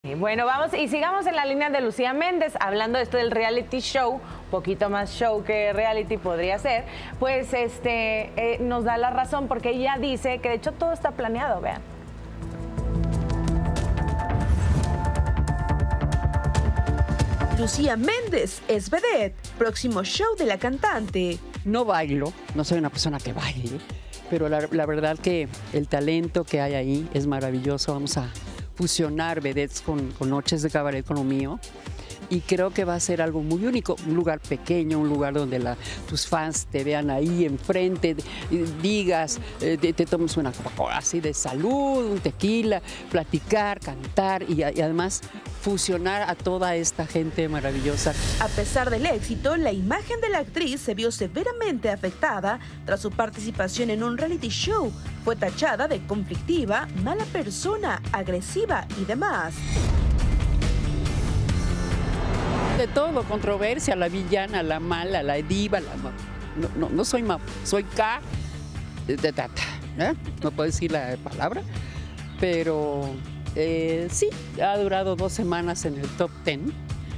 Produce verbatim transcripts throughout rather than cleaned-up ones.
Bueno, vamos y sigamos en la línea de Lucía Méndez, hablando de esto del reality show, un poquito más show que reality podría ser, pues este eh, nos da la razón porque ella dice que de hecho todo está planeado, vean. Lucía Méndez es vedette, próximo show de la cantante. No bailo, no soy una persona que baile, pero la, la verdad que el talento que hay ahí es maravilloso. Vamos a fusionar vedettes con, con noches de cabaret con lo mío y creo que va a ser algo muy único, un lugar pequeño, un lugar donde la, tus fans te vean ahí enfrente, digas, eh, te, te tomes una copa así de salud, un tequila, platicar, cantar y, y además fusionar a toda esta gente maravillosa. A pesar del éxito, la imagen de la actriz se vio severamente afectada tras su participación en un reality show. Fue tachada de conflictiva, mala persona, agresiva y demás. De todo, controversia, la villana, la mala, la diva, la... No, no, no soy ma... soy K de tata, ¿eh? No puedo decir la palabra, pero eh, sí, ha durado dos semanas en el top ten,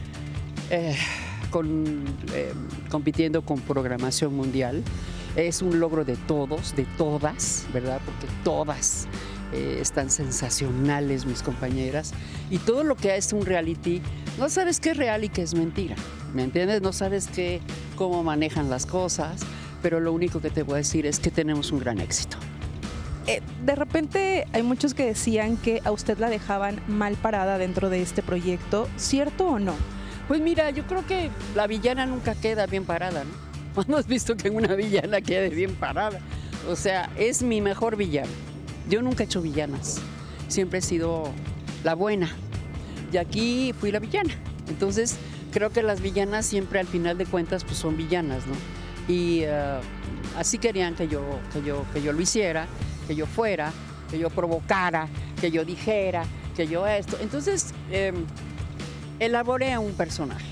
eh, con, eh, compitiendo con programación mundial. Es un logro de todos, de todas, ¿verdad? Porque todas eh, están sensacionales, mis compañeras. Y todo lo que es un reality, no sabes qué es real y qué es mentira, ¿me entiendes? No sabes qué, cómo manejan las cosas, pero lo único que te puedo decir es que tenemos un gran éxito. Eh, de repente hay muchos que decían que a usted la dejaban mal parada dentro de este proyecto, ¿cierto o no? Pues mira, yo creo que la villana nunca queda bien parada, ¿no? ¿Cuándo has visto que una villana quede bien parada? O sea, es mi mejor villana. Yo nunca he hecho villanas, siempre he sido la buena. Y aquí fui la villana. Entonces, creo que las villanas siempre al final de cuentas pues son villanas, ¿no? Y uh, así querían que yo, que, yo, que yo lo hiciera, que yo fuera, que yo provocara, que yo dijera, que yo esto. Entonces, eh, elaboré a un personaje,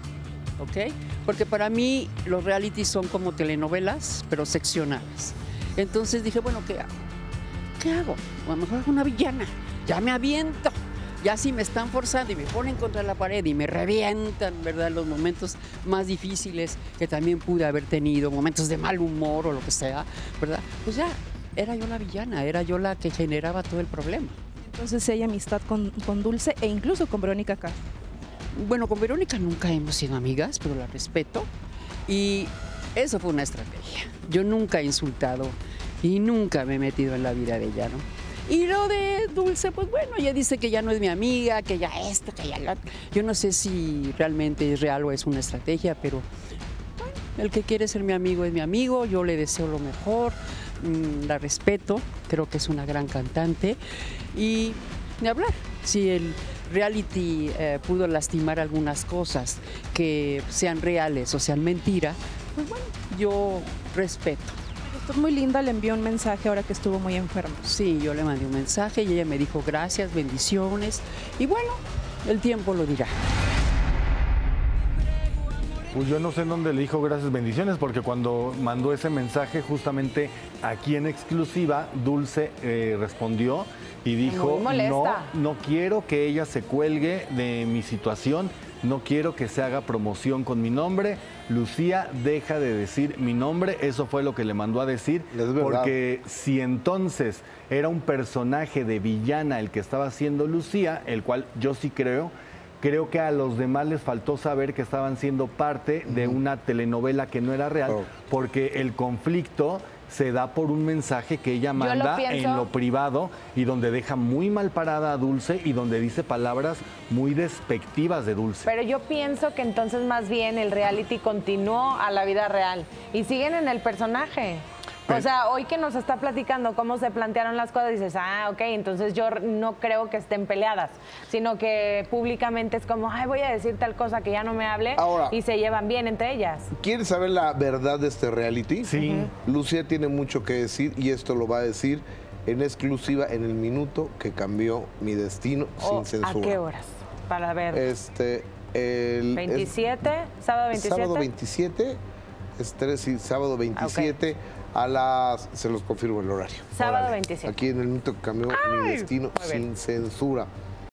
¿ok? Porque para mí los realities son como telenovelas, pero seccionadas. Entonces dije, bueno, ¿qué hago? ¿Qué hago? A lo mejor hago una villana, ya me aviento. Ya si me están forzando y me ponen contra la pared y me revientan, ¿verdad? Los momentos más difíciles que también pude haber tenido, momentos de mal humor o lo que sea, ¿verdad? Pues ya, era yo la villana, era yo la que generaba todo el problema. Entonces hay amistad con, con Dulce e incluso con Verónica Castro. Bueno, con Verónica nunca hemos sido amigas, pero la respeto y eso fue una estrategia. Yo nunca he insultado y nunca me he metido en la vida de ella, ¿no? Y lo de Dulce, pues bueno, ella dice que ya no es mi amiga, que ya esto, que ya lo otro. Yo no sé si realmente es real o es una estrategia, pero bueno, el que quiere ser mi amigo es mi amigo, yo le deseo lo mejor, mmm, la respeto, creo que es una gran cantante y ni hablar. Si el reality eh, pudo lastimar algunas cosas que sean reales o sean mentira, pues bueno, yo respeto. Usted muy linda, le envió un mensaje ahora que estuvo muy enfermo. Sí, yo le mandé un mensaje y ella me dijo gracias, bendiciones y bueno, el tiempo lo dirá. Pues yo no sé en dónde le dijo gracias, bendiciones, porque cuando mandó ese mensaje justamente aquí en exclusiva, Dulce eh, respondió y dijo, no, no quiero que ella se cuelgue de mi situación, no quiero que se haga promoción con mi nombre, Lucía, deja de decir mi nombre, eso fue lo que le mandó a decir, porque si entonces era un personaje de villana el que estaba haciendo Lucía, el cual yo sí creo, creo que a los demás les faltó saber que estaban siendo parte de una telenovela que no era real, oh. porque el conflicto se da por un mensaje que ella manda lo en lo privado y donde deja muy mal parada a Dulce y donde dice palabras muy despectivas de Dulce. Pero yo pienso que entonces más bien el reality continuó a la vida real y siguen en el personaje. O sea, hoy que nos está platicando cómo se plantearon las cosas, dices, ah, ok, entonces yo no creo que estén peleadas, sino que públicamente es como, ay, voy a decir tal cosa que ya no me hable. Ahora, y se llevan bien entre ellas. ¿Quieres saber la verdad de este reality? Sí. Uh-huh. Lucía tiene mucho que decir y esto lo va a decir en exclusiva en el minuto que cambió mi destino oh, sin censura. ¿A qué horas? Para ver. Este, el... veintisiete, es, sábado veintisiete. Sábado veintisiete, es tres, y sábado veintisiete. Okay. A las, se los confirmo el horario. Sábado veintisiete. Aquí en el minuto que cambió Ay, mi destino sin censura.